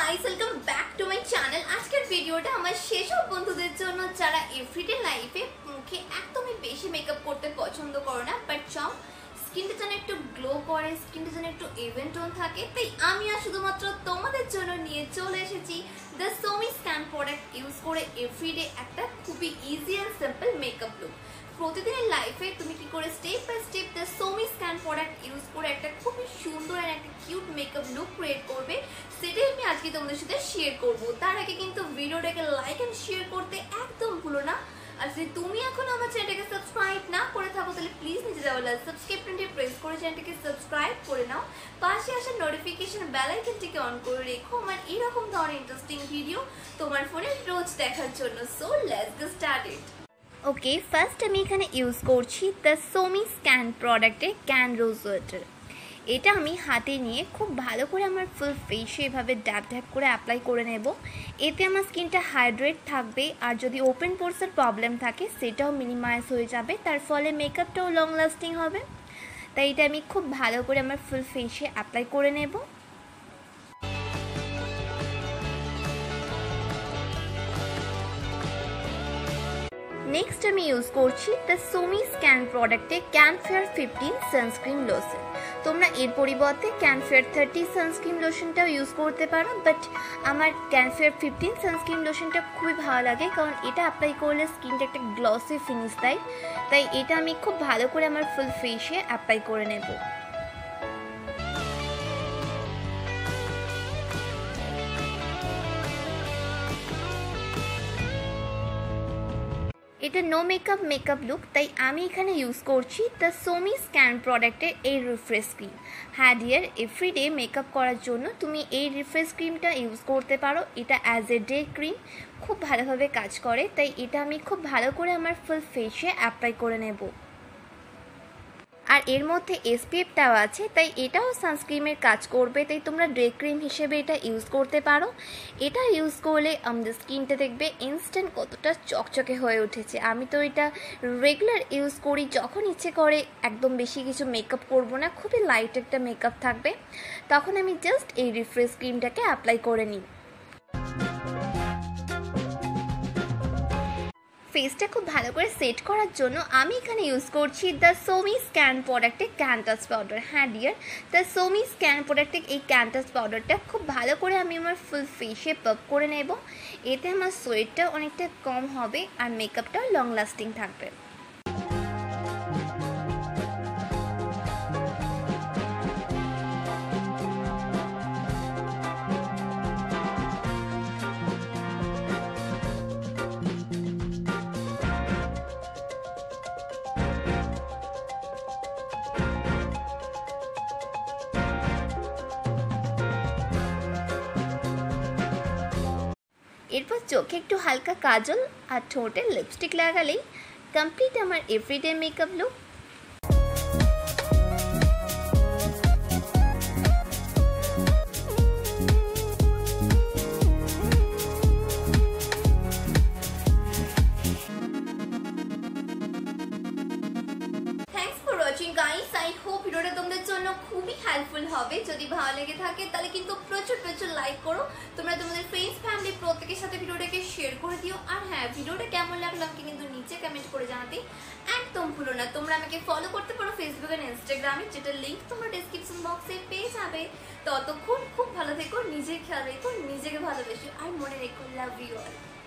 Guys, welcome back to my channel. আজকের ভিডিওটা আমার সেসব বন্ধুদের জন্য যারা এভরিডে লাইফে মুখে একদমই বেশি মেকআপ করতে পছন্দ করো না, বাট চাও স্কিনটা যেন একটু গ্লো করে, স্কিনটা যেন একটু ইভেন টোন থাকে। তাই আমি আর শুধুমাত্র তোমাদের জন্য নিয়ে চলে এসেছি the Somi Scan product use করে এভরিডে একটা খুবই easy and simple makeup look. প্রতিদিনের লাইফে তুমি কি করে step by step the Somi Scan product use করে একটা খুবই সুন্দর আর একটা কিউট মেকআপ লুক ক্রিয়েট করবে, সেটাই আমি আজকে তোমাদের সাথে শেয়ার করব। তার আগে কিন্তু ভিডিওটাকে লাইক এন্ড শেয়ার করতে একদম ভুলো না। আর যদি তুমি এখন আমার চ্যানেলটাকে সাবস্ক্রাইব না করে থাকো তাহলে প্লিজ নিচে যাওয়া সাবস্ক্রাইব বাটনটি প্রেস করে চ্যানেলটাকে সাবস্ক্রাইব করে নাও। পাশে আসা নোটিফিকেশন বেল আইকনটিকে অন করে রেখো আমার এরকম ধরনের ইন্টারেস্টিং ভিডিও তোমার ফোনে রোজ দেখার জন্য। So let's get started. Okay, first আমি এখানে ইউজ করছি দ্য সোমি স্ক্যান প্রোডাক্টের ক্যান রোজ ওয়াটার। এটা আমি হাতে নিয়ে খুব ভালো করে আমার ফুল ফেসে এভাবে ড্যাপ ড্যাপ করে অ্যাপ্লাই করে নেব। এতে আমার স্কিনটা হাইড্রেট থাকবে, আর যদি ওপেন পোরসের প্রবলেম থাকে সেটাও মিনিমাইজ হয়ে যাবে, তার ফলে মেকআপটাও লং লাস্টিং হবে। তাই এটা আমি খুব ভালো করে আমার ফুল ফেসে অ্যাপ্লাই করে নেব। নেক্সট আমি ইউজ করছি দ্য সোমি স্ক্যান প্রোডাক্টে ক্যানফেয়ার 15 সানস্ক্রিন লোশন। তোমরা এর পরিবর্তে ক্যানফেয়ার 30 সানস্ক্রিন লোশনটাও ইউজ করতে পারো, বাট আমার ক্যানফেয়ার 15 সানস্ক্রিন লোশনটা খুবই ভালো লাগে, কারণ এটা অ্যাপ্লাই করলে স্কিনটা একটা গ্লসি ফিনিশ দেয়। তাই এটা আমি খুব ভালো করে আমার ফুল ফেসে অ্যাপ্লাই করে নেব। এটা নো মেকআপ লুক, তাই আমি এখানে ইউজ করছি দ্য সোমি স্ক্যান প্রোডাক্টের এই রিফ্রেশ ক্রিম। হ্যাঁ ডিয়ার, এভরিডে মেকআপ করার জন্য তুমি এই রিফ্রেশ ক্রিমটা ইউজ করতে পারো। এটা অ্যাজ এ ডে ক্রিম খুব ভালোভাবে কাজ করে, তাই এটা আমি খুব ভালো করে আমার ফুল ফেসে অ্যাপ্লাই করে নেব। আর এর মধ্যে এসপিএফটাও আছে, তাই এটাও সানস্ক্রিনের কাজ করবে, তাই তোমরা ডে ক্রিম হিসেবে এটা ইউজ করতে পারো। এটা ইউজ করলে আমাদের স্কিনটা দেখবে ইনস্ট্যান্ট কতটা চকচকে হয়ে উঠেছে। আমি তো এটা রেগুলার ইউজ করি, যখন ইচ্ছে করে একদম বেশি কিছু মেকআপ করব না, খুবই লাইট একটা মেকআপ থাকবে, তখন আমি জাস্ট এই রিফ্রেশ ক্রিমটাকে অ্যাপ্লাই করে নিই। ফেসটা খুব ভালো করে সেট করার জন্য আমি এখানে ইউজ করছি দ্য সোমি স্ক্যান প্রোডাক্টের ক্যান্টাস পাউডার। হ্যাঁ ডিয়ার, দ্য সোমি স্ক্যান প্রোডাক্টের এই ক্যান্টাস পাউডারটা খুব ভালো করে আমি আমার ফুল ফেসে পাব করে নেব। এতে আমার সোয়েটটা অনেকটা কম হবে আর মেকআপটাও লং লাস্টিং থাকবে। এরপর চোখে একটু হালকা কাজল আর ঠোঁটে লিপস্টিক লাগালেই কমপ্লিট আমার everyday makeup look. Guys, I hope ভিডিওটা তোমাদের জন্য খুবই হেল্পফুল হবে। যদি ভালো লেগে থাকে তাহলে কিন্তু প্রচুর লাইক করো। তোমরা তোমাদের ফ্রেন্ডস ফ্যামিলি প্রত্যেকের সাথে ভিডিওটাকে শেয়ার করে দিও। আর হ্যাঁ, ভিডিওটা কেমন লাগলো আমাকে কিন্তু নিচে কমেন্ট করে জানাতে একদম ভুলো না। তোমরা আমাকে ফলো করতে পারো ফেসবুক আর ইনস্টাগ্রামে, যেটার লিঙ্ক তোমরা ডেসক্রিপশন বক্সে পেয়ে যাবে। ততক্ষণ খুব ভালো থেকো, নিজের খেয়াল রেখো, নিজেকে ভালোবেসো, আর মনে রেখো লাভ ইউ অল।